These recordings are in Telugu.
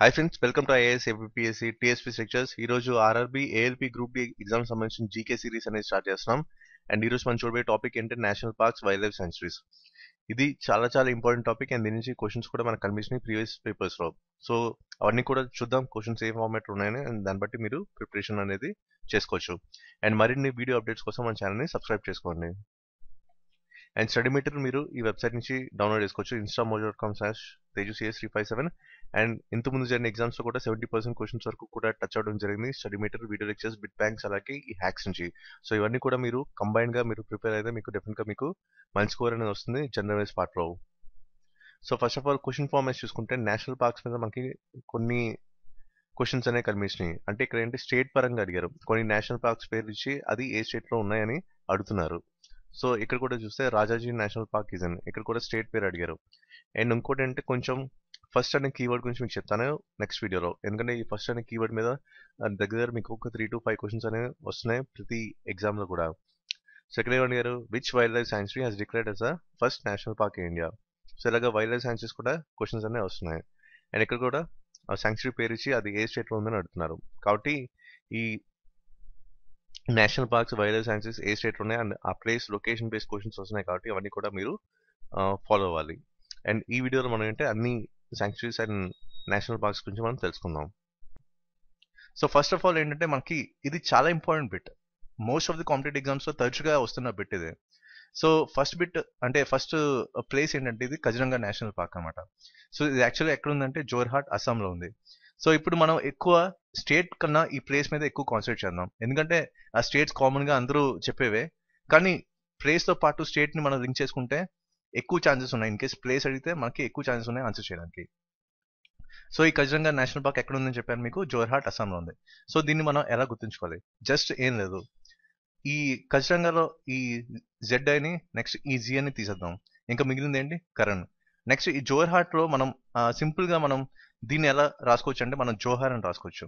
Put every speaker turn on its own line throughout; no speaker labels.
Hi friends, welcome to IAS, APPSC, TSP Lectures. ఈ రోజు RRB, ALP group D exam సంబంధించిన జీకే సిరీస్ అనేది స్టార్ట్ చేస్తున్నాం. అండ్ ఈ రోజు మనం చూడబోయే టాపిక్ ఏంటంటే national parks, wildlife sanctuaries. ఇది చాలా ఇంపార్టెంట్ టాపిక్ అండ్ దీని నుంచి క్వశ్చన్స్ కూడా మనకు కనిపిస్తున్నాయి ప్రీవియస్ పేపర్స్ లో. సో అవన్నీ కూడా చూద్దాం, క్వశ్చన్స్ ఏ ఫార్మాట్ ఉన్నాయని, అండ్ దాన్ని బట్టి మీరు ప్రిపరేషన్ అనేది చేసుకోవచ్చు. అండ్ మరిన్ని వీడియో అప్డేట్స్ కోసం మన ఛానల్ని సబ్స్క్రైబ్ చేసుకోండి. అండ్ స్టడీ మెటీరియల్ మీరు ఈ వెబ్సైట్ నుంచి డౌన్లోడ్ చేసుకోవచ్చు, instamojo.com/tejucs357. అండ్ ఇంతకుముందు జరిగిన ఎగ్జామ్స్ లో కూడా 70% క్వశ్చన్స్ వరకు కూడా టచ్ అవడం జరిగింది. Study material, video lectures, bit banks, అలాగే ఈ హ్యాక్స్ నుంచి. సో ఇవన్నీ కూడా మీరు కంబైన్ గా మీరు ప్రిపేర్ అయితే మీకు డెఫినెట్ గా మీకు మంచి స్కోర్ అనేది వస్తుంది జనరల్ వైజ్ పార్ట్ లో. So first of all question format చూసుకుంటే నేషనల్ పార్క్స్ మీద మనకి కొన్ని క్వశ్చన్స్ అనేవి కనిపించినాయి. అంటే ఇక్కడ ఏంటి స్టేట్ పరంగా అడిగారు, కొన్ని నేషనల్ పార్క్స్ పేరు ఇచ్చి అది ఏ స్టేట్ లో ఉన్నాయని అడుగుతున్నారు. సో ఇక్కడ కూడా చూస్తే రాజాజీ నేషనల్ పార్క్ ఇజన్, ఇక్కడ కూడా స్టేట్ పేరు అడిగారు. అండ్ ఇంకోటి అంటే కొంచెం ఫస్ట్ అనే కీవర్డ్ గురించి మీకు చెప్తాను నెక్స్ట్ వీడియోలో, ఎందుకంటే ఈ ఫస్ట్ అనే కీవర్డ్ మీద దగ్గర మీకు ఒక 3 to 5 క్వశ్చన్స్ అనేవి వస్తున్నాయి ప్రతి ఎగ్జామ్ లో కూడా. సెకండ్ అడిగారు which wildlife sanctuary has declared as a first national park in India. So ఇలాగా వైల్డ్ లైఫ్ సాంచురీస్ కూడా క్వశ్చన్స్ అనేవి వస్తున్నాయి. అండ్ ఇక్కడ కూడా ఆ సాంచురీ పేరు ఇచ్చి అది ఏ స్టేట్ లో ఉందని అడుగుతున్నారు. కాబట్టి ఈ national parks, wildlife sanctuaries ఏ స్టేట్ ఉన్నాయి అండ్ ఆ ప్లేస్ లొకేషన్ బేస్డ్ క్వశ్చన్స్ వస్తున్నాయి, కాబట్టి అవన్నీ కూడా మీరు ఫాలో అవ్వాలి. అండ్ ఈ వీడియోలో మనం ఏంటంటే అన్ని సాంచురీస్ అండ్ నేషనల్ పార్క్స్ గురించి మనం తెలుసుకుందాం. సో ఫస్ట్ ఆఫ్ ఆల్ ఏంటంటే మనకి ఇది చాలా important bit, most of the competitive exams లో తరచుగా వస్తున్న బిట్ ఇది. సో ఫస్ట్ బిట్ అంటే ఫస్ట్ ప్లేస్ ఏంటంటే ఇది కజిరంగా నేషనల్ పార్క్ అనమాట. సో ఇది యాక్చువల్గా ఎక్కడ ఉందంటే జోర్హాట్, అస్సాంలో ఉంది. సో ఇప్పుడు మనం ఎక్కువ స్టేట్ కన్నా ఈ ప్లేస్ మీద ఎక్కువ కాన్సన్ట్రేట్ చేద్దాం, ఎందుకంటే ఆ స్టేట్స్ కామన్ గా అందరూ చెప్పేవే, కానీ ప్లేస్ తో పాటు స్టేట్ ని మనం లింక్ చేసుకుంటే ఎక్కువ ఛాన్సెస్ ఉన్నాయి. ఇన్ కేస్ ప్లేస్ అడిగితే మనకి ఎక్కువ ఛాన్సెస్ ఉన్నాయి ఆన్సర్ చేయడానికి. సో ఈ కజిరంగా నేషనల్ పార్క్ ఎక్కడ ఉందని చెప్పాను మీకు, జోర్హాట్, అస్సాంలో ఉంది. సో దీన్ని మనం ఎలా గుర్తుంచుకోవాలి, జస్ట్ ఏం లేదు, ఈ కజిరంగాలో ఈ జెడ్ అని నెక్స్ట్ ఈ జి అని తీసేద్దాం, ఇంకా మిగిలింది ఏంటి కరణ్. నెక్స్ట్ ఈ జోర్హాట్ లో మనం సింపుల్ గా మనం దీన్ని ఎలా రాసుకోవచ్చు అంటే మనం జోహార్ అని రాసుకోవచ్చు.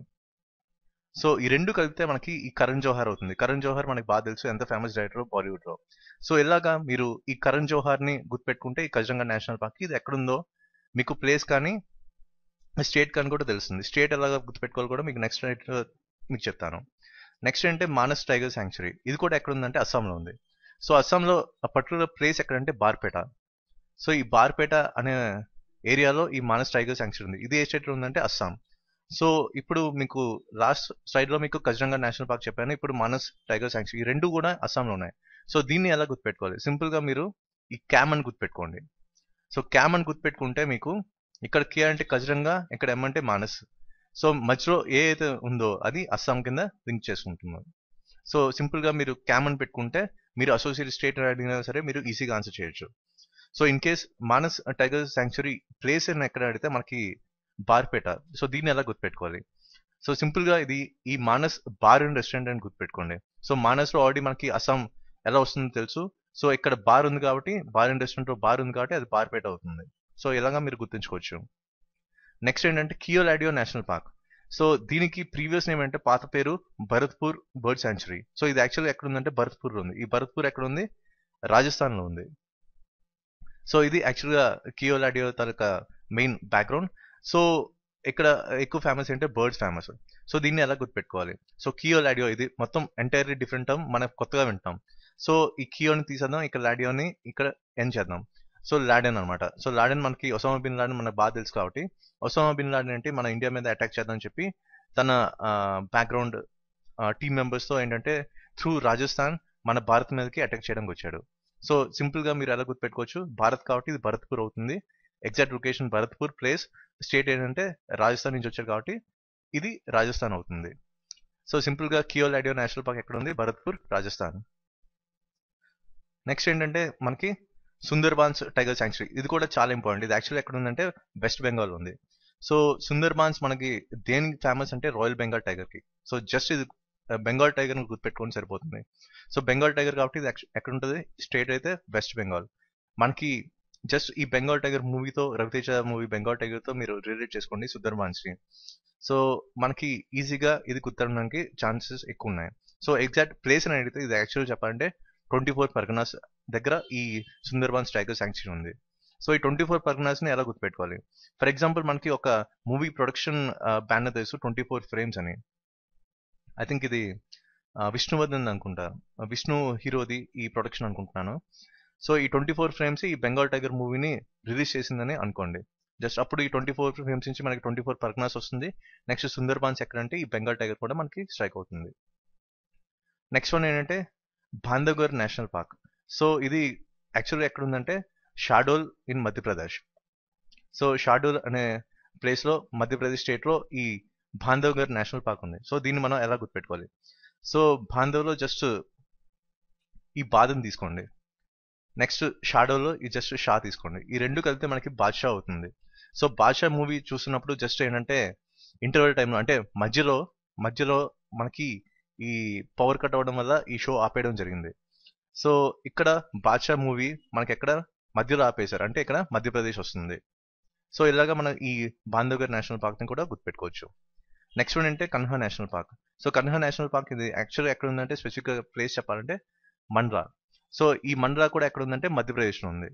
సో ఈ రెండు కలిపితే మనకి ఈ కరణ్ జోహార్ అవుతుంది. కరణ్ జోహార్ మనకి బాగా తెలుసు, ఎంత ఫేమస్ డైరెక్టర్ బాలీవుడ్ లో. సో ఇలాగా మీరు ఈ కరణ్ జోహార్ ని గుర్తుపెట్టుకుంటే ఈ కజిరంగా నేషనల్ పార్క్ ఇది ఎక్కడుందో మీకు ప్లేస్ కానీ స్టేట్ కానీ కూడా తెలుస్తుంది. స్టేట్ ఎలాగా గుర్తుపెట్టుకోవాలి కూడా మీకు నెక్స్ట్ మీకు చెప్తాను. నెక్స్ట్ ఏంటంటే మానస్ టైగర్ శాంక్చురీ, ఇది కూడా ఎక్కడ ఉందంటే అస్సాంలో ఉంది. సో అస్సాంలో పర్టికులర్ ప్లేస్ ఎక్కడంటే బార్పేట. సో ఈ బార్పేట అనే ఏరియాలో ఈ మానస్ టైగర్ శాంక్చురీ ఉంది. ఇది ఏ స్టేట్ లో ఉందంటే అస్సాం. సో ఇప్పుడు మీకు లాస్ట్ సైడ్ లో మీకు కజిరంగా నేషనల్ పార్క్ చెప్పాను, ఇప్పుడు మానస్ టైగర్ శాంక్చురీ, ఈ రెండు కూడా అస్సాంలో ఉన్నాయి. సో దీన్ని ఎలా గుర్తుపెట్టుకోవాలి, సింపుల్ గా మీరు ఈ క్యామ్ అని గుర్తుపెట్టుకోండి. సో క్యామ్ అని గుర్తుపెట్టుకుంటే మీకు ఇక్కడ కే అంటే కజిరంగా, ఇక్కడ ఎం అంటే మానస్. సో మధ్యలో ఏ అయితే ఉందో అది అస్సాం కింద లింక్ చేసుకుంటున్నాం. సో సింపుల్ గా మీరు క్యామ్ అని పెట్టుకుంటే మీరు అసోసియేట్ స్టేట్ అడిగినా సరే మీరు ఈజీగా ఆన్సర్ చేయొచ్చు. So in case Manas tiger sanctuary place అని ఎక్కడ అడిగితే మనకి బార్పేట. సో దీన్ని ఎలా గుర్తుపెట్టుకోవాలి, సో సింపుల్ గా ఇది ఈ మానస్ బార్ అండ్ రెస్టారెంట్ అని గుర్తుపెట్టుకోండి. సో మానస్ లో ఆల్రెడీ మనకి అస్సాం ఎలా వస్తుందో తెలుసు. సో ఇక్కడ బార్ ఉంది కాబట్టి, బార్ అండ్ రెస్టారెంట్ లో బార్ ఉంది కాబట్టి అది బార్పేట అవుతుంది. సో ఇలాగా మీరు గుర్తుంచుకోవచ్చు. నెక్స్ట్ ఏంటంటే కియోలాడియో నేషనల్ పార్క్. సో దీనికి ప్రీవియస్ నేమ్ అంటే పాత పేరు భరత్పూర్ బర్డ్ శాంచురీ. సో ఇది యాక్చువల్గా ఎక్కడ ఉందంటే భరత్పూర్ ఉంది. ఈ భరత్పూర్ ఎక్కడ ఉంది, రాజస్థాన్ లో ఉంది. సో ఇది యాక్చువల్గా కియోలాడియో తాలూకా మెయిన్ బ్యాక్గ్రౌండ్. సో ఇక్కడ ఎక్కువ ఫేమస్ ఏంటంటే బర్డ్స్ ఫేమస్. సో దీన్ని ఎలా గుర్తుపెట్టుకోవాలి, సో కియోలాడియో ఇది మొత్తం ఎంటైర్లీ డిఫరెంట్ టర్మ్, మనం కొత్తగా వింటాం. సో ఈ కియోని తీసేద్దాం, ఇక్కడ లాడియోని ఇక్కడ ఎన్ చేద్దాం. సో లాడెన్ అనమాట. సో లాడెన్ మనకి ఒసామా బిన్ లాడెన్ మనకు బాగా తెలుసు కాబట్టి, ఒసామా బిన్ లాడెన్ ఏంటి మన ఇండియా మీద అటాక్ చేద్దాం అని చెప్పి తన బ్యాక్గ్రౌండ్ టీమ్ మెంబర్స్ తో ఏంటంటే త్రూ రాజస్థాన్ మన భారత్ మీదకి అటాక్ చేయడానికి వచ్చాడు. సో సింపుల్ గా మీరు ఎలా గుర్తుపెట్టుకోవచ్చు, భారత్ కాబట్టి ఇది భరత్పూర్ అవుతుంది. Exact location Bharatpur, place state ఏంటంటే రాజస్థాన్ నుంచి వచ్చారు కాబట్టి ఇది రాజస్థాన్ అవుతుంది. సో సింపుల్ గా కియోలాడియో నేషనల్ పార్క్ ఎక్కడ ఉంది, భరత్పూర్, రాజస్థాన్. నెక్స్ట్ ఏంటంటే మనకి సుందర్బాన్స్ టైగర్ శాంక్చురీ, ఇది కూడా చాలా ఇంపార్టెంట్. ఇది యాక్చువల్లీ ఎక్కడ ఉందంటే వెస్ట్ బెంగాల్ ఉంది. సో సుందర్బాన్స్ మనకి దేనికి ఫేమస్ అంటే రాయల్ బెంగాల్ టైగర్ కి. సో జస్ట్ ఇది బెంగాల్ టైగర్ ని గుర్తుపెట్టుకొని సరిపోతుంది. సో బెంగాల్ టైగర్ కాబట్టి ఇది ఎక్కడ ఉంటుంది, స్టేట్ అయితే వెస్ట్ బెంగాల్. మనకి జస్ట్ ఈ బెంగాల్ టైగర్ మూవీతో, రవితేజ మూవీ బెంగాల్ టైగర్ తో మీరు రిలేట్ చేసుకోండి సుందర్బాన్స్ ని. సో మనకి ఈజీగా ఇది గుర్తడానికి ఛాన్సెస్ ఎక్కువ ఉన్నాయి. సో ఎగ్జాక్ట్ ప్లేస్ అని అడిగితే ఇది యాక్చువల్ చెప్పాలంటే 24 పర్గనాస్ దగ్గర ఈ సుందర్బాన్స్ టైగర్ శాంక్చురీ ఉంది. సో ఈ 24 పర్గనాస్ని ఎలా గుర్తుపెట్టుకోవాలి? ఫర్ ఎగ్జాంపుల్ మనకి ఒక మూవీ ప్రొడక్షన్ బ్యానర్ తెలుసు 24 ఫ్రేమ్స్ అని. ఐ థింక్ ఇది విష్ణువర్ధన్ అనుకుంటా, విష్ణు హీరోది ఈ ప్రొడక్షన్ అనుకుంటున్నాను. సో ఈ 24 ఫ్రేమ్స్ ఈ బెంగాల్ టైగర్ మూవీని రిలీజ్ చేసిందని అనుకోండి. జస్ట్ అప్పుడు ఈ 24 ఫ్రేమ్స్ నుంచి మనకి 24 పర్గనాస్ వస్తుంది. నెక్స్ట్ సుందర్బాన్స్ ఎక్కడంటే ఈ బెంగాల్ టైగర్ కూడా మనకి స్ట్రైక్ అవుతుంది. నెక్స్ట్ వన్ ఏంటంటే బాంధవ్గర్ నేషనల్ పార్క్. సో ఇది యాక్చువల్గా ఎక్కడ ఉందంటే షాడోల్ ఇన్ మధ్యప్రదేశ్. సో షాడోల్ అనే ప్లేస్లో మధ్యప్రదేశ్ స్టేట్లో ఈ బాంధవ్గర్ నేషనల్ పార్క్ ఉంది. సో దీన్ని మనం ఎలా గుర్తుపెట్టుకోవాలి? సో బాంధవ్లో జస్ట్ ఈ బాధను తీసుకోండి, నెక్స్ట్ షాడోలో ఈ జస్ట్ షా తీసుకోండి. ఈ రెండు కలిపితే మనకి బాద్షా అవుతుంది. సో బాద్షా మూవీ చూస్తున్నప్పుడు జస్ట్ ఏంటంటే ఇంటర్వెల్ టైంలో అంటే మధ్యలో మనకి ఈ పవర్ కట్ అవ్వడం వల్ల ఈ షో ఆపేయడం జరిగింది. సో ఇక్కడ బాద్షా మూవీ మనకి ఎక్కడ మధ్యలో ఆపేశారు, అంటే ఇక్కడ మధ్యప్రదేశ్ వస్తుంది. సో ఇలాగా మనం ఈ బాంధవ్గర్ నేషనల్ పార్క్ని కూడా గుర్తుపెట్టుకోవచ్చు. నెక్స్ట్ ఏంటంటే Kanha national park. So Kanha national park ఇది యాక్చువల్గా ఎక్కడ ఉందంటే స్పెసిఫిక్ ప్లేస్ చెప్పాలంటే మండ్రా. సో ఈ మండ్రా కూడా ఎక్కడ ఉందంటే మధ్యప్రదేశ్లో ఉంది.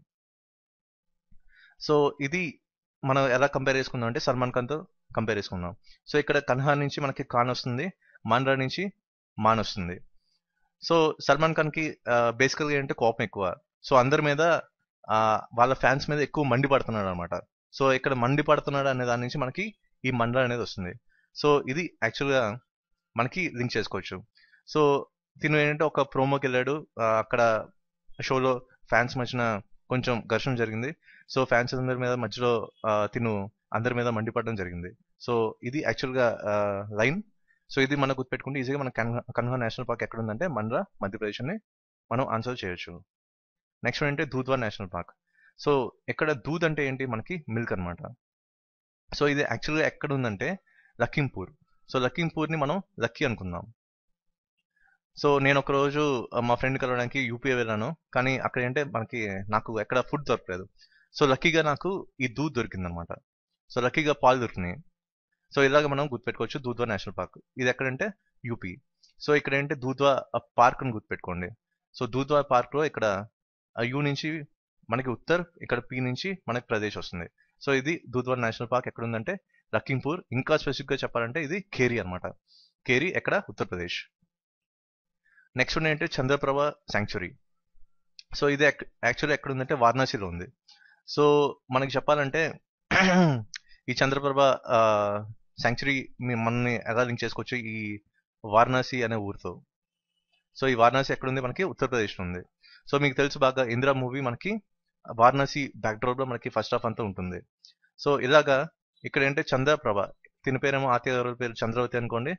సో ఇది మనం ఎలా కంపేర్ చేసుకుందాం అంటే సల్మాన్ ఖాన్తో కంపేర్ చేసుకుందాం. సో ఇక్కడ కన్హా నుంచి మనకి ఖాన్ వస్తుంది, మండ్రా నుంచి మాన్ వస్తుంది. సో సల్మాన్ ఖాన్కి బేసికల్గా ఏంటంటే కోపం ఎక్కువ. సో అందరి మీద వాళ్ళ ఫ్యాన్స్ మీద ఎక్కువ మండిపడుతున్నాడు అనమాట. సో ఇక్కడ మండిపడుతున్నాడు అనే దాని నుంచి మనకి ఈ మండ్రా అనేది వస్తుంది. సో ఇది యాక్చువల్గా మనకి లింక్ చేసుకోవచ్చు. సో తిను ఏంటంటే ఒక ప్రోమోకి వెళ్ళాడు, అక్కడ షోలో ఫ్యాన్స్ మధ్యన కొంచెం ఘర్షణ జరిగింది. సో ఫ్యాన్స్ అందరి మీద మధ్యలో తిను అందరి మీద మండిపడడం జరిగింది. సో ఇది యాక్చువల్గా లైన్. సో ఇది మనం గుర్తుపెట్టుకుంటే ఈజీగా మన కన్హా నేషనల్ పార్క్ ఎక్కడ ఉందంటే మండ్రా మధ్యప్రదేశ్ అని మనం ఆన్సర్ చేయొచ్చు. నెక్స్ట్ ఏంటంటే దూధ్వా నేషనల్ పార్క్. సో ఇక్కడ దూద్ అంటే ఏంటి, మనకి మిల్క్ అనమాట. సో ఇది యాక్చువల్గా ఎక్కడ ఉందంటే లఖింపూర్. సో లఖింపూర్ని మనం లక్కీ అనుకుందాం. సో నేను ఒకరోజు మా ఫ్రెండ్ కలవడానికి యూపీ వెళ్ళాను, కానీ అక్కడ ఏంటంటే నాకు ఎక్కడ ఫుడ్ దొరకలేదు. సో లక్కీగా నాకు ఈ దూద్ దొరికిందనమాట. సో లక్కీగా పాలు దొరికినాయి. సో ఇలాగ మనం గుర్తుపెట్టుకోవచ్చు దూధ్వా నేషనల్ పార్క్. ఇది ఎక్కడంటే యూపీ. సో ఇక్కడ ఏంటంటే దూధ్వా పార్క్ అని గుర్తుపెట్టుకోండి. సో దూధ్వా పార్క్లో ఇక్కడ యూ నుంచి మనకి ఉత్తర్, ఇక్కడ పి నుంచి మనకి ప్రదేశ్ వస్తుంది. సో ఇది దూధ్వా నేషనల్ పార్క్ ఎక్కడ ఉందంటే లఖింపూర్. ఇంకా స్పెసిఫిక్గా చెప్పాలంటే ఇది ఖేరి అనమాట. ఖేరి ఎక్కడ, ఉత్తరప్రదేశ్. నెక్స్ట్ ఏంటంటే చంద్రప్రభ శాంక్చురీ. సో ఇది యాక్చువల్లీ ఎక్కడ ఉందంటే వారణాసిలో ఉంది. సో మనకి చెప్పాలంటే ఈ చంద్రప్రభ శాంక్చురీ మనని ఎలా లింక్ చేసుకోవచ్చు ఈ వారణాసి అనే ఊరితో. సో ఈ వారణాసి ఎక్కడ ఉంది, మనకి ఉత్తరప్రదేశ్లో ఉంది. సో మీకు తెలుసు బాగా ఇందిరా మూవీ మనకి వారణాసి బ్యాక్డ్రాప్లో మనకి ఫస్ట్ హాఫ్ అంతా ఉంటుంది. సో ఇలాగా ఇక్కడ ఏంటంటే చంద్రప్రభ, తిన పేరేమో ఆత్య గారి పేరు చంద్రవతి అనుకోండి,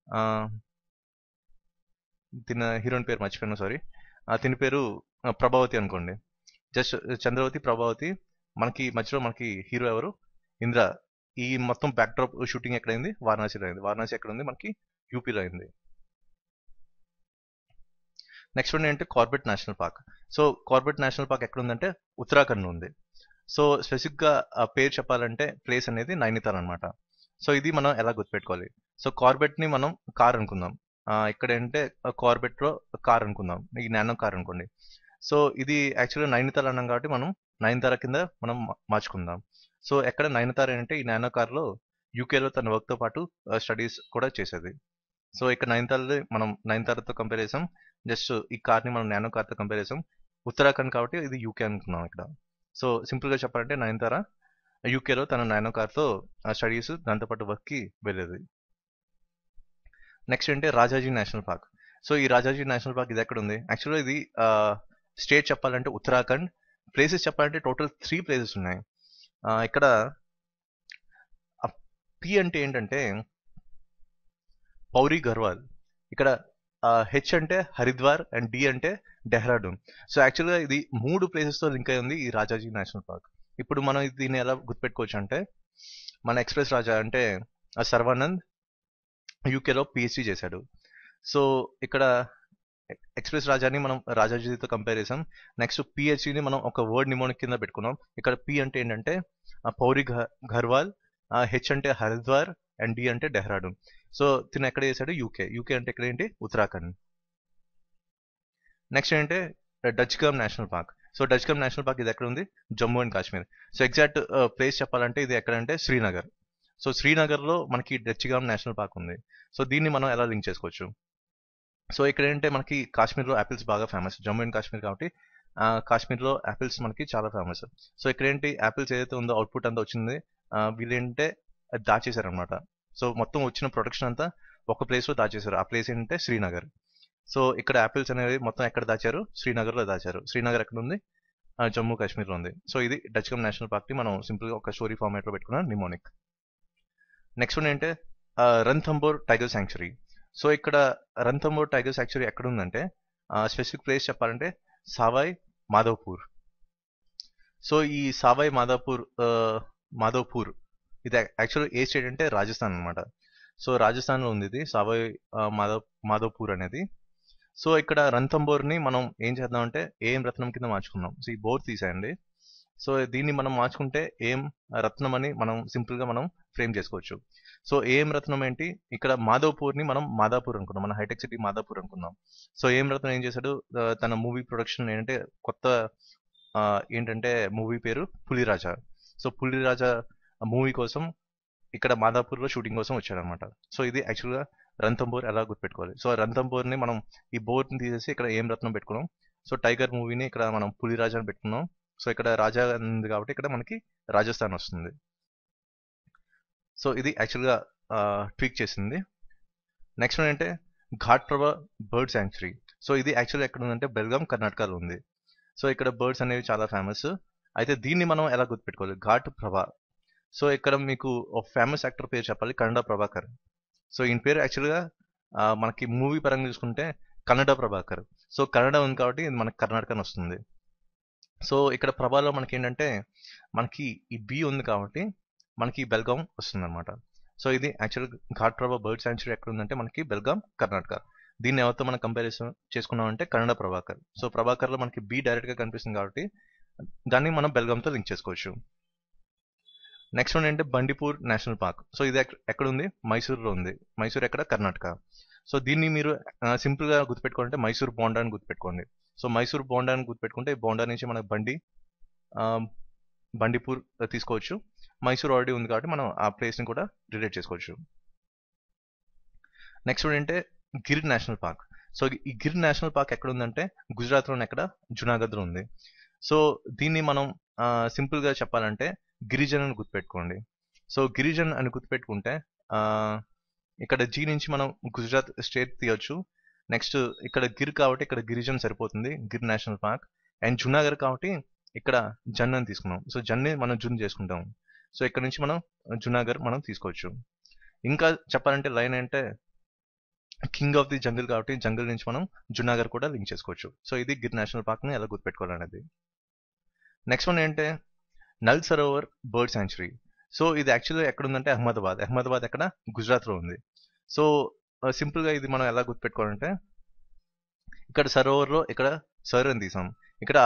తిన హీరోయిన్ పేరు మర్చిపోయాను, సారీ. తిన పేరు ప్రభావతి అనుకోండి. జస్ట్ చంద్రవతి, ప్రభావతి, మనకి మధ్యలో మనకి హీరో ఎవరు, ఇంద్ర. ఈ మొత్తం బ్యాక్డ్రాప్ షూటింగ్ ఎక్కడైంది, వారణాసిలో అయింది. వారణాసి ఎక్కడ ఉంది, మనకి యూపీలో అయింది. నెక్స్ట్ వన్ ఏంటంటే Corbett national park. So Corbett national park ఎక్కడ ఉందంటే ఉత్తరాఖండ్ ఉంది. సో స్పెసిఫిక్గా పేరు చెప్పాలంటే ప్లేస్ అనేది నైనితాల్ అనమాట. సో ఇది మనం ఎలా గుర్తుపెట్టుకోవాలి? సో కార్బెట్ని మనం కార్ అనుకుందాం, ఇక్కడ ఏంటంటే కార్బెట్లో కార్ అనుకుందాం, ఈ నానో కార్ అనుకోండి. సో ఇది యాక్చువల్గా నైనితాల్ అన్నాం కాబట్టి మనం నయనతార కింద మనం మార్చుకుందాం. సో ఎక్కడ నయనతార ఏంటంటే ఈ నానో కార్లో యూకేలో తన వర్క్తో పాటు స్టడీస్ కూడా చేసేది. సో ఇక్కడ మనం నయనతారతో కంపేర్ చేసాం, జస్ట్ ఈ కార్ని మనం నానో కార్తో కంపేర్ చేసాం. ఉత్తరాఖండ్ కాబట్టి ఇది యూకే అనుకున్నాం ఇక్కడ. సో సింపుల్గా చెప్పాలంటే నయనతార యూకేలో తన నానో కార్తో స్టడీస్ దాంతోపాటు వర్క్కి వెళ్ళేది. నెక్స్ట్ అంటే రాజాజీ నేషనల్ పార్క్. సో ఈ రాజాజీ నేషనల్ పార్క్ ఇది ఎక్కడ ఉంది? యాక్చువల్గా ఇది స్టేట్ చెప్పాలంటే ఉత్తరాఖండ్. ప్లేసెస్ చెప్పాలంటే టోటల్ 3 ప్లేసెస్ ఉన్నాయి. ఇక్కడ పి అంటే ఏంటంటే పౌరీ గర్వాల్, ఇక్కడ హెచ్ అంటే హరిద్వార్ అండ్ డి అంటే డెహ్రాడూన్. సో యాక్చువల్గా ఇది 3 ప్లేసెస్తో లింక్ అయి ఉంది ఈ రాజాజీ నేషనల్ పార్క్. ఇప్పుడు మనం దీన్ని ఎలా గుర్తుపెట్టుకోవచ్చు అంటే మన ఎక్స్ప్రెస్ రాజా అంటే సర్వానంద్ యూకేలో పిహెచ్డి చేశాడు. సో ఇక్కడ ఎక్స్ప్రెస్ రాజాని మనం రాజాజీతో కంపేర్ చేసాం. నెక్స్ట్ పిహెచ్డిని మనం ఒక వర్డ్ నిమోనిక్ కింద పెట్టుకున్నాం. ఇక్కడ పి అంటే ఏంటంటే పౌరీ గర్వాల్, హెచ్ అంటే హరిద్వార్ అండ్ డి అంటే డెహ్రాడూన్. సో తిను ఎక్కడ చేశాడు? యూకే అంటే ఇక్కడ ఏంటి? ఉత్తరాఖండ్. నెక్స్ట్ ఏంటంటే Dachigam national park. So Dachigam national park ఇది ఎక్కడ ఉంది? Jammu and Kashmir. So exact place చెప్పాలంటే ఇది ఎక్కడంటే శ్రీనగర్. సో శ్రీనగర్లో మనకి డచ్కమ్ నేషనల్ పార్క్ ఉంది. సో దీన్ని మనం ఎలా లింక్ చేసుకోవచ్చు? సో ఇక్కడ ఏంటంటే మనకి కాశ్మీర్లో యాపిల్స్ బాగా ఫేమస్, జమ్మూ అండ్ కాశ్మీర్ కాబట్టి కాశ్మీర్లో యాపిల్స్ మనకి చాలా ఫేమస్. సో ఇక్కడ ఏంటి యాపిల్స్ ఏదైతే ఉందో అవుట్పుట్ అంతా వచ్చింది, వీళ్ళేంటంటే అది దాచేశారనమాట. సో మొత్తం వచ్చిన ప్రొడక్షన్ అంతా ఒక ప్లేస్లో దాచేశారు. ఆ ప్లేస్ ఏంటంటే శ్రీనగర్. సో ఇక్కడ యాపిల్స్ అనేవి మొత్తం ఎక్కడ దాచారు? శ్రీనగర్లో దాచారు. శ్రీనగర్ ఎక్కడ ఉంది? జమ్మూ కాశ్మీర్లో ఉంది. సో ఇది డచ్కమ్ నేషనల్ పార్క్ ని మనం సింపుల్గా ఒక స్టోరీ ఫార్మాట్లో పెట్టుకున్న నిమోనిక్. నెక్స్ట్ వన్ ఏంటంటే రణథంబోర్ టైగర్ శాంక్చురీ. సో ఇక్కడ రణథంబోర్ టైగర్ శాంక్చురీ ఎక్కడ ఉందంటే స్పెసిఫిక్ ప్లేస్ చెప్పాలంటే సావాయ్ మాధవ్పూర్. సో ఈ సావాయ్ మాధవ్పూర్ ఇది యాక్చువల్ ఏ స్టేట్ అంటే రాజస్థాన్ అనమాట. సో రాజస్థాన్లో ఉంది ఇది సావాయ్ మాధవ్పూర్ అనేది. సో ఇక్కడ రణథంబోర్ని మనం ఏం చేద్దామంటే ఏం రత్నం కింద మార్చుకున్నాం. సో ఈ బోర్ తీసేయండి. సో దీన్ని మనం మార్చుకుంటే ఏం రత్నం అని మనం సింపుల్గా మనం ఫ్రేమ్ చేసుకోవచ్చు. సో ఏం రత్నం ఏంటి? ఇక్కడ మాధవ్పూర్ని మనం మాదాపూర్ అనుకున్నాం, మన హైటెక్ సిటీ మాదాపూర్ అనుకున్నాం. సో ఏం రత్నం ఏం చేశాడు? తన మూవీ ప్రొడక్షన్ ఏంటంటే కొత్త ఏంటంటే మూవీ పేరు పులిరాజా. సో పులిరాజా మూవీ కోసం ఇక్కడ మాదాపూర్లో షూటింగ్ కోసం వచ్చాడనమాట. సో ఇది యాక్చువల్గా రణథంబోర్ ఎలా గుర్తుపెట్టుకోవాలి. సో రణథంబోర్ని మనం ఈ బోర్ని తీసేసి ఇక్కడ ఏం రత్నం పెట్టుకున్నాం. సో టైగర్ మూవీని ఇక్కడ మనం పులిరాజా అని పెట్టుకున్నాం. సో ఇక్కడ రాజా ఉంది కాబట్టి ఇక్కడ మనకి రాజస్థాన్ వస్తుంది. సో ఇది యాక్చువల్గా ట్వీక్ చేసింది. నెక్స్ట్ ఏంటంటే ఘాట్ ప్రభా బర్డ్ శాంక్చురీ. సో ఇది యాక్చువల్గా ఎక్కడ ఉందంటే బెల్గాం కర్ణాటకలో ఉంది. సో ఇక్కడ బర్డ్స్ అనేవి చాలా ఫేమస్. అయితే దీన్ని మనం ఎలా గుర్తుపెట్టుకోవాలి? ఘాట్ ప్రభా. సో ఇక్కడ మీకు ఒక ఫేమస్ యాక్టర్ పేరు చెప్పాలి, కన్నడ ప్రభాకర్. సో ఈయన పేరు యాక్చువల్గా మనకి మూవీ పరంగా చూసుకుంటే కన్నడ ప్రభాకర్. సో కన్నడ ఉంది కాబట్టి ఇది మనకి కర్ణాటక వస్తుంది. సో ఇక్కడ ప్రభాలో మనకి ఏంటంటే మనకి ఈ బి ఉంది కాబట్టి మనకి బెల్గాం వస్తుంది అనమాట. సో ఇది యాక్చువల్ ఘాట్ ప్రభా బర్డ్ శాంక్చురీ ఎక్కడ ఉందంటే మనకి బెల్గాం కర్ణాటక. దీన్ని ఎవరితో మనం కంపారిజన్ చేసుకున్నామంటే కన్నడ ప్రభాకర్. సో ప్రభాకర్లో మనకి బి డైరెక్ట్గా కనిపిస్తుంది కాబట్టి దాన్ని మనం బెల్గాంతో లింక్ చేసుకోవచ్చు. నెక్స్ట్ వన్ ఏంటంటే బండిపూర్ నేషనల్ పార్క్. సో ఇది ఎక్కడ ఉంది? మైసూర్లో ఉంది. మైసూర్ ఎక్కడ? కర్ణాటక. సో దీన్ని మీరు సింపుల్గా గుర్తుపెట్టుకోవాలంటే మైసూర్ బోండా అని గుర్తుపెట్టుకోండి. సో మైసూర్ బోండా అని గుర్తుపెట్టుకుంటే బోండా నుంచి మనకు బండిపూర్ తీసుకోవచ్చు. మైసూర్ ఆల్రెడీ ఉంది కాబట్టి మనం ఆ ప్లేస్ని కూడా రిలేట్ చేసుకోవచ్చు. నెక్స్ట్ ఏంటంటే గిర్ నేషనల్ పార్క్. సో ఈ గిర్ నేషనల్ పార్క్ ఎక్కడ ఉందంటే గుజరాత్లో ఎక్కడ? జునాగఢ్లో ఉంది. సో దీన్ని మనం సింపుల్గా చెప్పాలంటే గిరిజన్ అని గుర్తుపెట్టుకోండి. సో గిరిజన్ అని గుర్తుపెట్టుకుంటే ఇక్కడ జీ నుంచి మనం గుజరాత్ స్టేట్ తీయొచ్చు. నెక్స్ట్ ఇక్కడ గిర్ కాబట్టి ఇక్కడ గిరిజన్ సరిపోతుంది, Gir national park. And Junagadh కాబట్టి ఇక్కడ జన్ అని తీసుకున్నాం. సో జన్ని మనం జున్ చేసుకుంటాం. సో ఇక్కడ నుంచి మనం జునాగఢ్ మనం తీసుకోవచ్చు. ఇంకా చెప్పాలంటే లైన్ అంటే కింగ్ ఆఫ్ ది జంగిల్ కాబట్టి జంగిల్ నుంచి మనం జునాగఢ్ కూడా లింక్ చేసుకోవచ్చు. సో ఇది గిర్ నేషనల్ పార్క్ని ఎలా గుర్తుపెట్టుకోవాలనేది. నెక్స్ట్ వన్ ఏంటంటే Nal Sarovar bird sanctuary. So ఇది యాక్చువల్గా ఎక్కడ ఉందంటే అహ్మదాబాద్. అహ్మదాబాద్ ఎక్కడ? గుజరాత్లో ఉంది. సో సింపుల్గా ఇది మనం ఎలా గుర్తుపెట్టుకోవాలంటే ఇక్కడ సరోవర్లో ఇక్కడ సర్ అని తీసాం. ఇక్కడ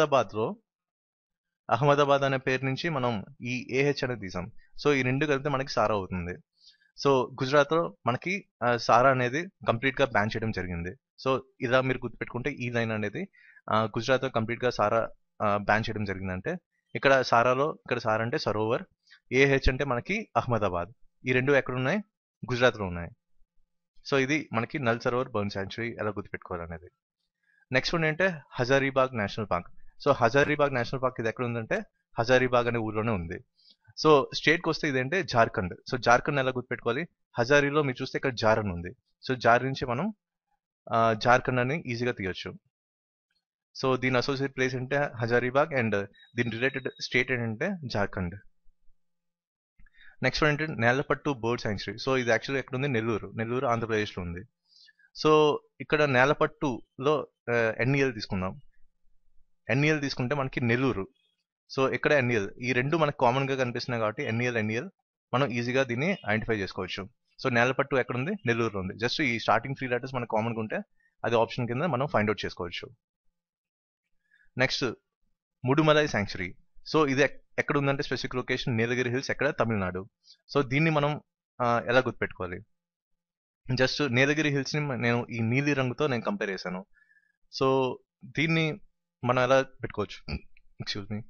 అహ్మదాబాద్ అనే పేరు నుంచి మనం ఈ ఏహెచ్ అనేది తీసాం. సో ఈ రెండు కలిపితే మనకి సారా అవుతుంది. సో గుజరాత్లో మనకి సారా అనేది కంప్లీట్గా బ్యాన్ చేయడం జరిగింది. సో ఇలా మీరు గుర్తుపెట్టుకుంటే ఈ లైన్ అనేది గుజరాత్లో కంప్లీట్గా సారా బ్యాన్ చేయడం జరిగిందంటే ఇక్కడ సారాలో ఇక్కడ సారా అంటే సరోవర్, ఏహెచ్ అంటే మనకి అహ్మదాబాద్. ఈ రెండు ఎక్కడ ఉన్నాయి? గుజరాత్లో ఉన్నాయి. సో ఇది మనకి నల్ సరోవర్ బర్డ్ శాంక్చురీ ఎలా గుర్తుపెట్టుకోవాలనేది. నెక్స్ట్ వన్ ఏంటంటే Hazaribagh national park. So Hazaribagh national park ఇది ఎక్కడ ఉందంటే హజారీబాగ్ అనే ఊర్లోనే ఉంది. సో స్టేట్కి వస్తే ఇదేంటే జార్ఖండ్. సో జార్ఖండ్ ఎలా గుర్తుపెట్టుకోవాలి? హజారీలో మీరు చూస్తే ఇక్కడ జార్ అని ఉంది. సో జార్ నుంచి మనం జార్ఖండ్ అని ఈజీగా తీయొచ్చు. సో దీని అసోసియేట్ ప్లేస్ అంటే హజారీబాగ్ అండ్ దీని రిలేటెడ్ స్టేట్ ఏంటంటే జార్ఖండ్. నెక్స్ట్ ఏంటంటే నేలపట్టు బర్డ్ శాంక్చురీ. సో ఇది యాక్చువల్గా ఎక్కడ ఉంది? నెల్లూరు ఆంధ్రప్రదేశ్లో ఉంది. సో ఇక్కడ నేలపట్టులో ఎన్ఈఎల్ తీసుకుందాం. ఎన్ఈఎల్ తీసుకుంటే మనకి నెల్లూరు. సో ఇక్కడ ఎన్ఈఎల్ ఈ రెండు మనకు కామన్గా కనిపిస్తున్నాయి కాబట్టి ఎన్ఈఎల్ మనం ఈజీగా దీన్ని ఐడెంటిఫై చేసుకోవచ్చు. సో నేలపట్టు ఎక్కడ ఉంది? నెల్లూరులో ఉంది. జస్ట్ ఈ స్టార్టింగ్ 3 లెటర్స్ మనకు కామన్గా ఉంటే అది ఆప్షన్ కింద మనం ఫైండ్ అవుట్ చేసుకోవచ్చు. Next Mudumalai sanctuary. సో ఇది ఎక్కడ ఉందంటే స్పెసిఫిక్ లొకేషన్ నీలగిరి హిల్స్ ఎక్కడ? తమిళనాడు. సో దీన్ని మనం ఎలా గుర్తుపెట్టుకోవాలి? జస్ట్ నీలగిరి హిల్స్ని నేను ఈ నీలి రంగుతో నేను కంపేర్ చేశాను. సో దీన్ని మనం ఎలా పెట్టుకోవచ్చు, ఎక్స్క్యూజ్ మీ,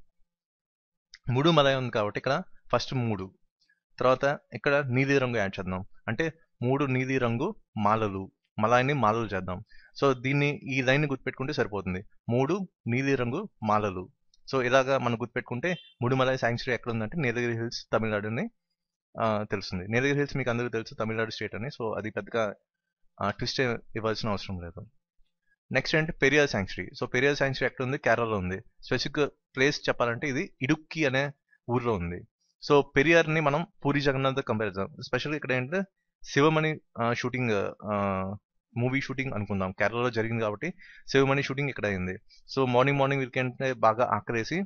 3 మలై ఉంది కాబట్టి ఇక్కడ ఫస్ట్ 3, తర్వాత ఇక్కడ నీలి రంగు యాడ్ చేద్దాం, అంటే 3 నీలి రంగు మాలలు, మలాయిని మాలలు చేద్దాం. సో దీన్ని ఈ లైన్ గుర్తుపెట్టుకుంటే సరిపోతుంది, 3 నీలి రంగు మాలలు. సో ఇలాగా మనం గుర్తుపెట్టుకుంటే ముడుమలై శాంక్చురీ ఎక్కడ ఉందంటే నీలగిరి హిల్స్ తమిళనాడుని తెలుస్తుంది. నీలగిరి హిల్స్ మీకు అందరికీ తెలుసు తమిళనాడు స్టేట్ అని, సో అది పెద్దగా ట్విస్ట్ ఇవ్వాల్సిన అవసరం లేదు. నెక్స్ట్ ఏంటి Periyar sanctuary. So Periyar sanctuary ఎక్కడ ఉంది, కేరళలో ఉంది. స్పెసిఫిక్ ప్లేస్ చెప్పాలంటే ఇది ఇడుక్కి అనే ఊర్లో ఉంది. సో పెరియార్ని మనం పూరి జగన్నాథ్ కంపేర్ చేద్దాం. స్పెషల్గా ఇక్కడ ఏంటంటే శివమణి షూటింగ్, మూవీ షూటింగ్ అనుకుందాం, కేరళలో జరిగింది కాబట్టి శివమణి షూటింగ్ ఇక్కడ అయింది. సో మార్నింగ్ వీకెండ్ బాగా ఆకలేసి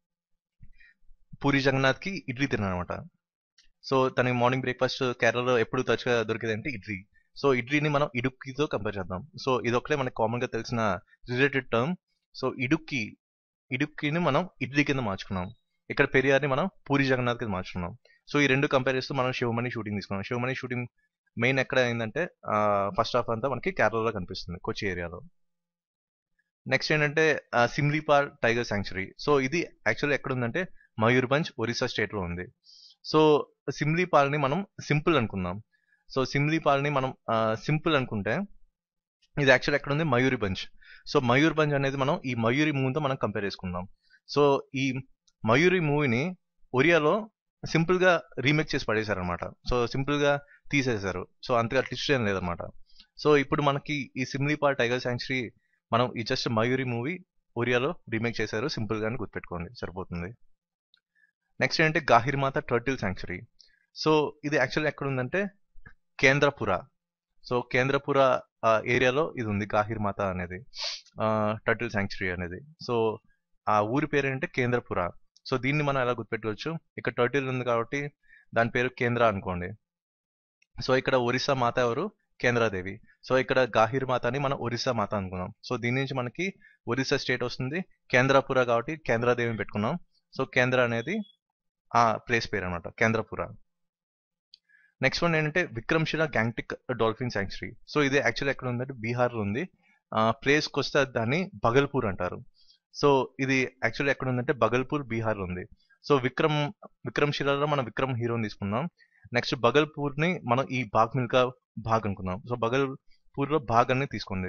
పూరి జగన్నాథ్కి ఇడ్లీ తిన్నానమాట. సో తనకి మార్నింగ్ బ్రేక్ఫాస్ట్ కేరళలో ఎప్పుడు తరచుగా దొరికేది అంటే ఇడ్లీ. సో ఇడ్లీని మనం ఇడుక్కితో కంపేర్ చేద్దాం. సో ఇదొక్కటే మనకి కామన్గా తెలిసిన రిలేటెడ్ టర్మ్. సో ఇడుక్కిని మనం ఇడ్లీ కింద మార్చుకున్నాం. ఇక్కడ పెరియార్ని మనం పూరి జగన్నాథ్ కింద మార్చుకున్నాం. సో ఈ రెండు కంపేర్ చేస్తూ మనం శివమణి షూటింగ్ తీసుకున్నాం. శివమణి షూటింగ్ మెయిన్ ఎక్కడ అయిందంటే ఫస్ట్ హాఫ్ అంతా మనకి కేరళలో కనిపిస్తుంది, కొచ్చి ఏరియాలో. నెక్స్ట్ ఏంటంటే సిమ్లీపాల్ టైగర్ శాంక్చురీ. సో ఇది యాక్చువల్లీ ఎక్కడ ఉందంటే మయూర్భంజ్ ఒరిస్సా స్టేట్లో ఉంది. సో సిమ్లీపాల్ని మనం సింపుల్ అనుకుందాం. సో సిమ్లీపాల్ని మనం సింపుల్ అనుకుంటే ఇది యాక్చువల్ ఎక్కడ ఉంది, మయూరిభంజ్. సో మయూర్భంజ్ అనేది మనం ఈ మయూరి మూవీతో మనం కంపేర్ చేసుకుందాం. సో ఈ మయూరి మూవీని ఒరియాలో సింపుల్ గా రీమేక్ చేసి పడేశారు అనమాట. సో సింపుల్ గా తీసేశారు. సో అంతగా ట్విస్ట్ ఏం లేదనమాట. సో ఇప్పుడు మనకి ఈ సిమ్లీపాల్ టైగర్ శాంక్చురీ మనం ఈ జస్ట్ మయూరి మూవీ ఒరియాలో రీమేక్ చేశారు, సింపుల్ గానే గుర్తుపెట్టుకోండి సరిపోతుంది. నెక్స్ట్ ఏంటంటే గాహిర్మాత టర్టిల్ శాంక్చురీ. సో ఇది యాక్చువల్లీ ఎక్కడ ఉందంటే కేంద్రపుర. సో కేంద్రపుర ఏరియాలో ఇది ఉంది గాహిర్మాత అనేది టర్టిల్ శాంక్చురీ అనేది. సో ఆ ఊరి పేరు ఏంటంటే కేంద్రపుర. సో దీన్ని మనం ఎలా గుర్తుపెట్టుకోవచ్చు, ఇక్కడ టర్టిల్ ఉంది కాబట్టి దాని పేరు కేంద్ర అనుకోండి. సో ఇక్కడ ఒరిస్సా మాత ఎవరు, కేంద్రాదేవి. సో ఇక్కడ గాహిర్ మాతని మనం ఒరిస్సా మాత అనుకున్నాం. సో దీని నుంచి మనకి ఒరిస్సా స్టేట్ వస్తుంది, కేంద్రపుర కాబట్టి కేంద్రాదేవిని పెట్టుకున్నాం. సో కేంద్ర అనేది ఆ ప్లేస్ పేరు అనమాట, కేంద్రపుర. నెక్స్ట్ వన్ ఏంటంటే Vikramshila Gangetic dolphin sanctuary. So ఇది యాక్చువల్లీ ఎక్కడ ఉందంటే బీహార్లో ఉంది. ప్లేస్కి వస్తే దాన్ని బగల్పూర్ అంటారు. సో ఇది యాక్చువల్లీ ఎక్కడ ఉందంటే బగల్పూర్ బీహార్లో ఉంది. సో విక్రమ్శిలలో మనం విక్రమ్ హీరోని తీసుకుందాం. నెక్స్ట్ బగల్పూర్ని మనం ఈ బాగ్ మిల్కా భాగ్ అనుకుందాం. సో బగల్పూర్లో భాగ్ అని తీసుకోండి.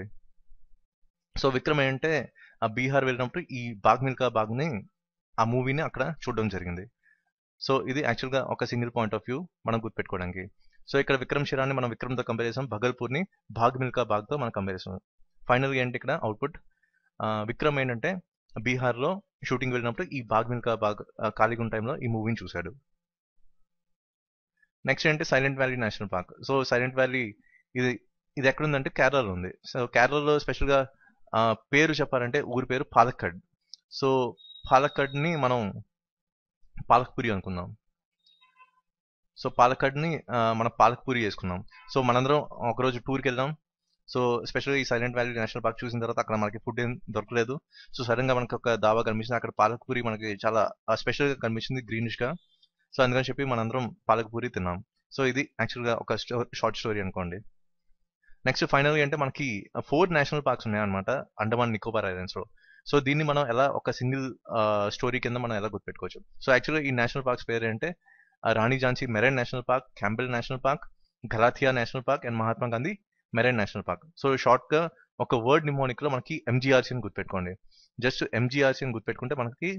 సో విక్రమ్ ఏంటంటే ఆ బీహార్ వెళ్ళినప్పుడు ఈ బాగ్ మిల్కా బాగ్ని ఆ మూవీని అక్కడ చూడడం జరిగింది. సో ఇది యాక్చువల్గా ఒక సింగిల్ పాయింట్ ఆఫ్ వ్యూ మనం గుర్తుపెట్టుకోవడానికి. సో ఇక్కడ విక్రమ్శిలాని మనం విక్రమ్తో కంపేర్ చేసాం, బగల్పూర్ని బాగ్ మిల్కా బాగ్తో మనం కంపేర్ చేసాం. ఫైనల్గా ఏంటి ఇక్కడ అవుట్పుట్, విక్రమ్ ఏంటంటే బీహార్లో షూటింగ్ వెళ్ళినప్పుడు ఈ బాగ్ మిల్కా బాగ్ ఖాళీగా టైంలో ఈ మూవీని చూశాడు. నెక్స్ట్ ఏంటి silent valley national park. So silent valley ఇది ఇది ఎక్కడుందంటే కేరళలో ఉంది. సో కేరళలో స్పెషల్గా పేరు చెప్పాలంటే ఊరి పేరు పాలక్కడ్. సో పాలక్కడ్ని మనం పాలక్పూరి అనుకుందాం. సో పాలక్కడ్ని మనం పాలక్పూరి చేసుకున్నాం. సో మనందరం ఒకరోజు టూర్కి వెళ్దాం. సో స్పెషల్గా ఈ సైలెంట్ వ్యాలీ నేషనల్ పార్క్ చూసిన తర్వాత అక్కడ మనకి ఫుడ్ ఏం దొరకలేదు. సో సడన్గా మనకి ఒక దావా కనిపించింది, అక్కడ పాలక్పూరి మనకి చాలా స్పెషల్గా కనిపించింది గ్రీనిష్గా. సో అందుకని చెప్పి మనందరం పాలక్పూరి తిన్నాం. సో ఇది యాక్చువల్గా ఒక షార్ట్ స్టోరీ అనుకోండి. నెక్స్ట్ ఫైనల్గా అంటే మనకి 4 నేషనల్ పార్క్స్ ఉన్నాయన్నమాట అండమాన్ నికోబార్ ఐలాండ్స్లో. సో దీన్ని మనం ఎలా ఒక సింగిల్ స్టోరీ కింద మనం ఎలా గుర్తుపెట్టుకోవచ్చు. సో యాక్చువల్గా ఈ నేషనల్ పార్క్స్ పేరు ఏంటంటే Rani Jhansi marine national park, Campbell national park, Galathea national park and Mahatma Gandhi marine national park. So షార్ట్గా ఒక వర్డ్ నిమోనిక్లో మనకి ఎంజీఆర్సీని గుర్తుపెట్టుకోండి. జస్ట్ ఎంజీఆర్సీని గుర్తుపెట్టుకుంటే మనకి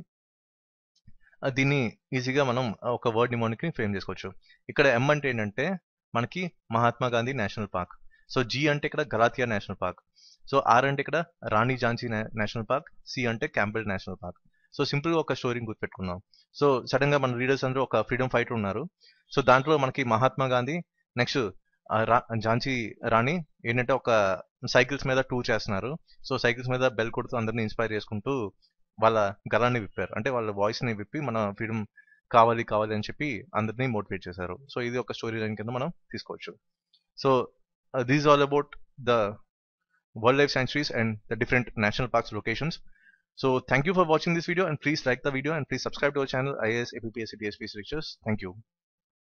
దీన్ని ఈజీగా మనం ఒక వర్డ్ నిమోనిక్ని ఫ్రేమ్ చేసుకోవచ్చు. ఇక్కడ ఎం అంటే ఏంటంటే మనకి Mahatma Gandhi national park. So G అంటే ఇక్కడ Galathea national park. So R అంటే ఇక్కడ Rani Jhansi national park, C అంటే క్యాంబెల్ నేషనల్ పార్క్. సో సింపుల్గా ఒక స్టోరీని గుర్తుపెట్టుకుందాం. సో సడన్గా మన రీడర్స్ అందరూ ఒక ఫ్రీడమ్ ఫైటర్ ఉన్నారు. సో దాంట్లో మనకి మహాత్మా గాంధీ నెక్స్ట్ ఝాన్సీ రాణి ఏంటంటే ఒక సైకిల్స్ మీద టూర్ చేస్తున్నారు. సో సైకిల్స్ మీద బెల్ కొడుతూ అందరినీ ఇన్స్పైర్ చేసుకుంటూ వాళ్ళ గలాన్ని విప్పారు, అంటే వాళ్ళ వాయిస్ని విప్పి మన ఫ్రీడమ్ కావాలి కావాలి అని చెప్పి అందరినీ మోటివేట్ చేశారు. సో ఇది ఒక స్టోరీ లైన్ కింద మనం తీసుకోవచ్చు. So this is all about the wildlife sanctuaries and the different national parks locations. So thank you for watching this video, and please like the video and please subscribe to our channel IAS APPS CPS Lectures. Thank you.